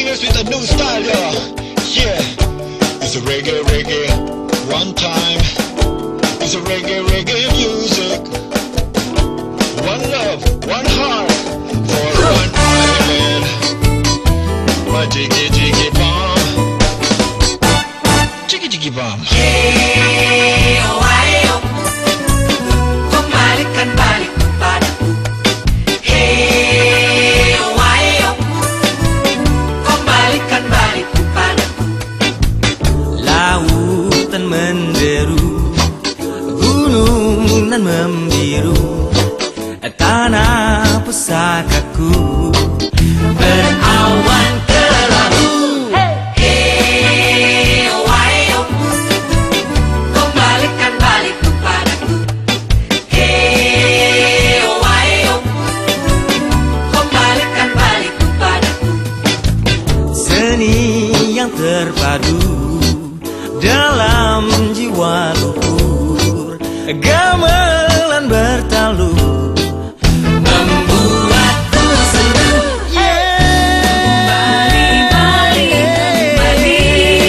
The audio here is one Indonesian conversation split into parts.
Pioneers with a new style, yeah. It's a reggae, reggae, one time. It's a reggae, reggae music. One love, one heart, for one island. My jiggy, jiggy bomb. Jiggy, jiggy bomb. Hey, oh, ayo, kembalikan balik kepadaku. Hey, oh, ayo, kembalikan balik kepadaku. Lautan menderu, gunung nan membiru, tanah pusakaku berawan kelabu. Hey, oh, ayo, kembalikan balik kepadaku. Hey, oh, ayo, kembalikan balik kepadaku. Seni yang terpadu dalam jiwa luhur, gamelan bertalu membuatku sendu. Bali, Bali, Bali,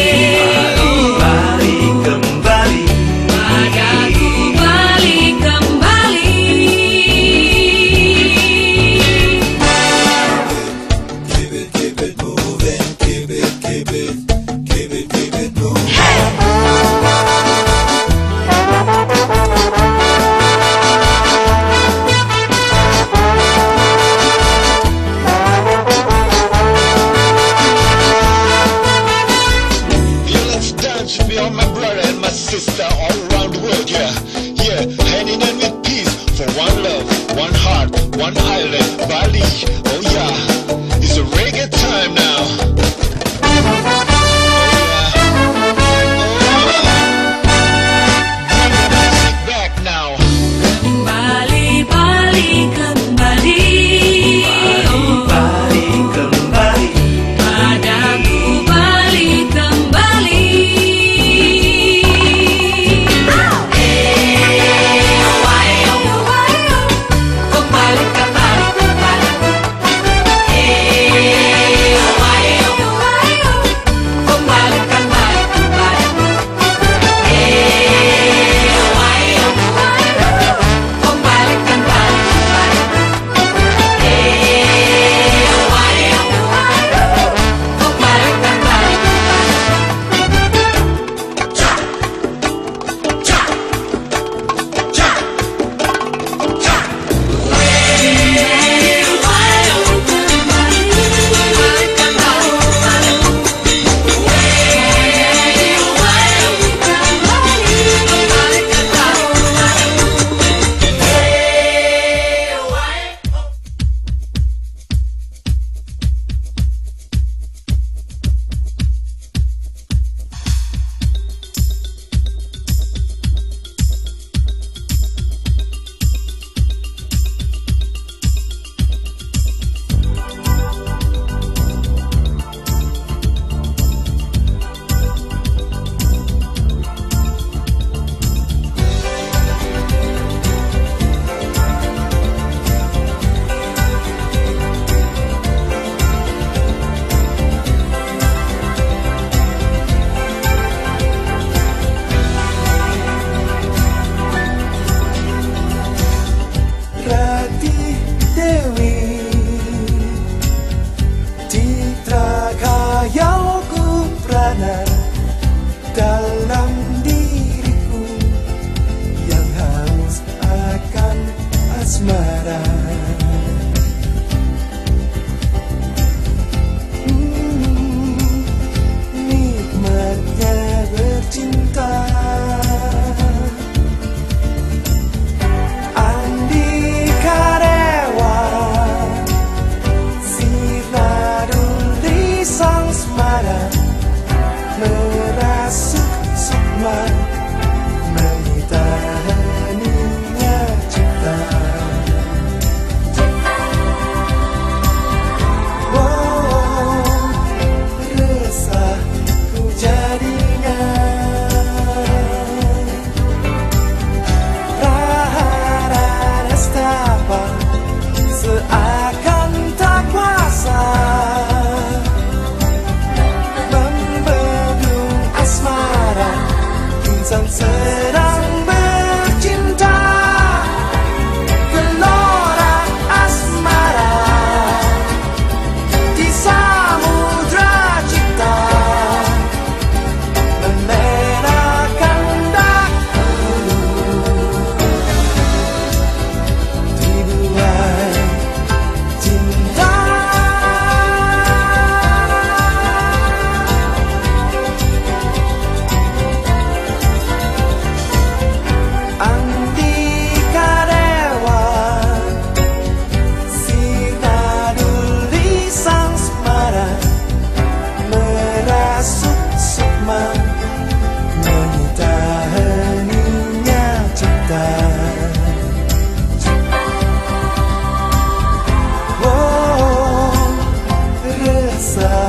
Bali kembali, padaku Bali kembali. Keep it moving, keep it moving. Hey!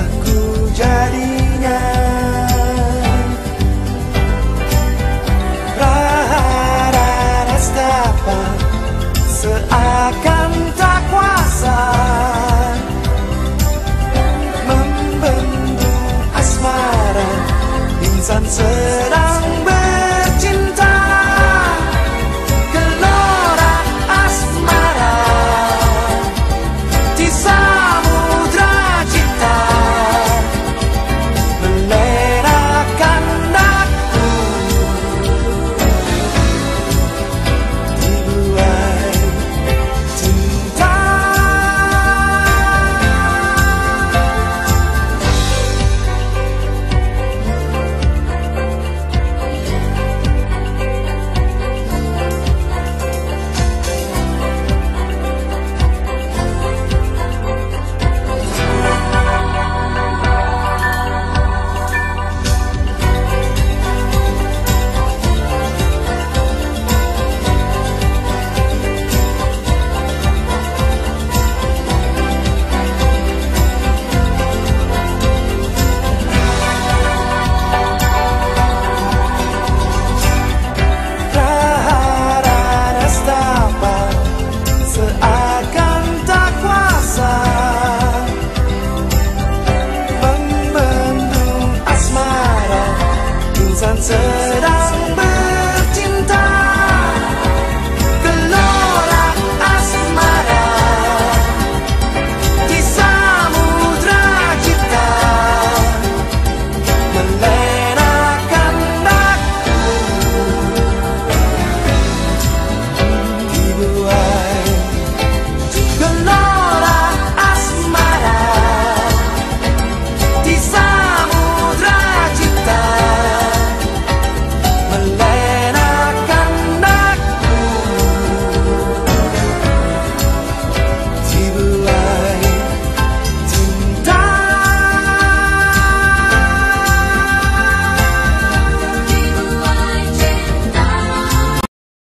Telah ku jadi